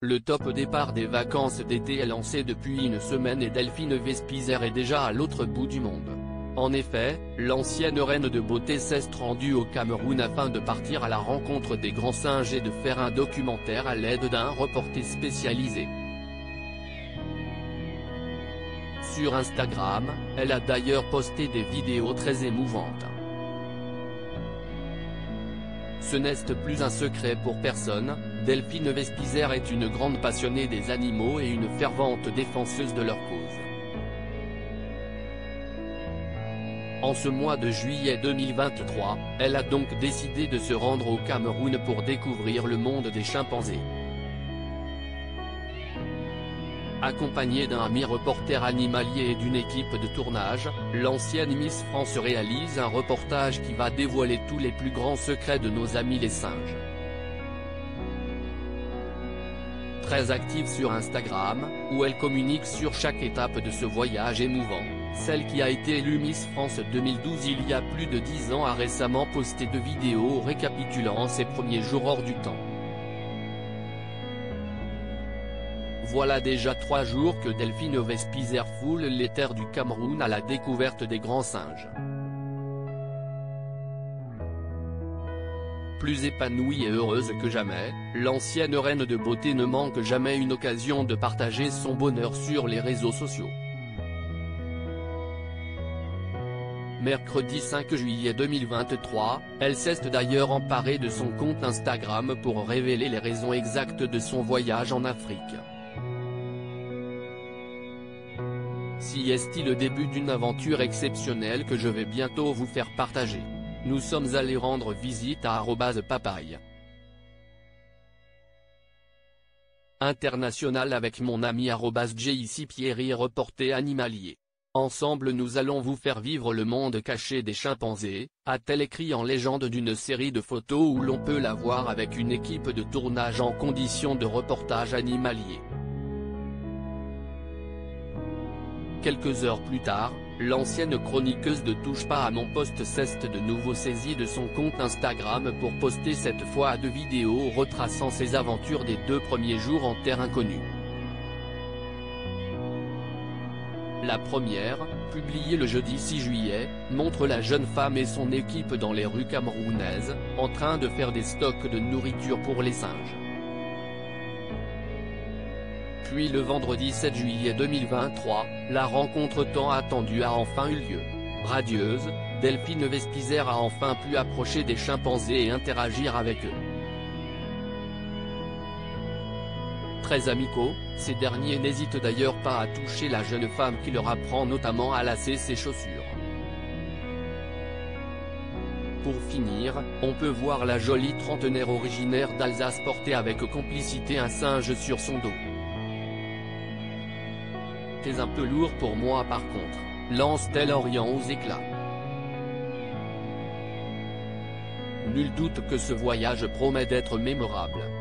Le top départ des vacances d'été est lancé depuis une semaine et Delphine Vespizer est déjà à l'autre bout du monde. En effet, l'ancienne reine de beauté s'est rendue au Cameroun afin de partir à la rencontre des grands singes et de faire un documentaire à l'aide d'un reporter spécialisé. Sur Instagram, elle a d'ailleurs posté des vidéos très émouvantes. Ce n'est plus un secret pour personne, Delphine Vespizer est une grande passionnée des animaux et une fervente défenseuse de leur cause. En ce mois de juillet 2023, elle a donc décidé de se rendre au Cameroun pour découvrir le monde des chimpanzés. Accompagnée d'un ami reporter animalier et d'une équipe de tournage, l'ancienne Miss France réalise un reportage qui va dévoiler tous les plus grands secrets de nos amis les singes. Très active sur Instagram, où elle communique sur chaque étape de ce voyage émouvant, celle qui a été élue Miss France 2012 il y a plus de 10 ans a récemment posté 2 vidéos récapitulant ses premiers jours hors du temps. Voilà déjà 3 jours que Delphine Vespizer foule les terres du Cameroun à la découverte des grands singes. Plus épanouie et heureuse que jamais, l'ancienne reine de beauté ne manque jamais une occasion de partager son bonheur sur les réseaux sociaux. Mercredi 5 juillet 2023, elle s'est d'ailleurs emparée de son compte Instagram pour révéler les raisons exactes de son voyage en Afrique. Si est-il le début d'une aventure exceptionnelle que je vais bientôt vous faire partager. Nous sommes allés rendre visite à @papaye international avec mon ami @JIC Pierry reporter animalier. Ensemble nous allons vous faire vivre le monde caché des chimpanzés, a-t-elle écrit en légende d'une série de photos où l'on peut la voir avec une équipe de tournage en conditions de reportage animalier. Quelques heures plus tard, l'ancienne chroniqueuse de Touche pas à mon poste s'est de nouveau saisie de son compte Instagram pour poster cette fois 2 vidéos retraçant ses aventures des 2 premiers jours en terre inconnue. La première, publiée le jeudi 6 juillet, montre la jeune femme et son équipe dans les rues camerounaises, en train de faire des stocks de nourriture pour les singes. Puis le vendredi 7 juillet 2023, la rencontre tant attendue a enfin eu lieu. Radieuse, Delphine Vespizer a enfin pu approcher des chimpanzés et interagir avec eux. Très amicaux, ces derniers n'hésitent d'ailleurs pas à toucher la jeune femme qui leur apprend notamment à lasser ses chaussures. Pour finir, on peut voir la jolie trentenaire originaire d'Alsace porter avec complicité un singe sur son dos. C'est un peu lourd pour moi par contre, lance-t-elle Orient aux éclats. Nul doute que ce voyage promet d'être mémorable.